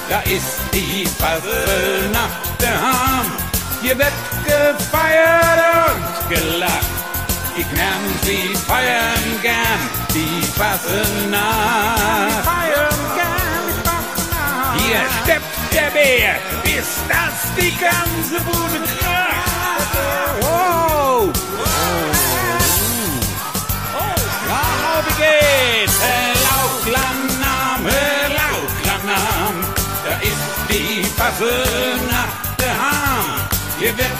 da ist die Fasnacht daheim. Hier wird gefeiert und gelacht, die Knärren, sie feiern gern die Fasnacht. Hier steppt der Bär, bis das die ganze Bude kracht. Wow! Ja, wie geht's? Lauklanam, da ist die Fasnacht daheim. Hier wird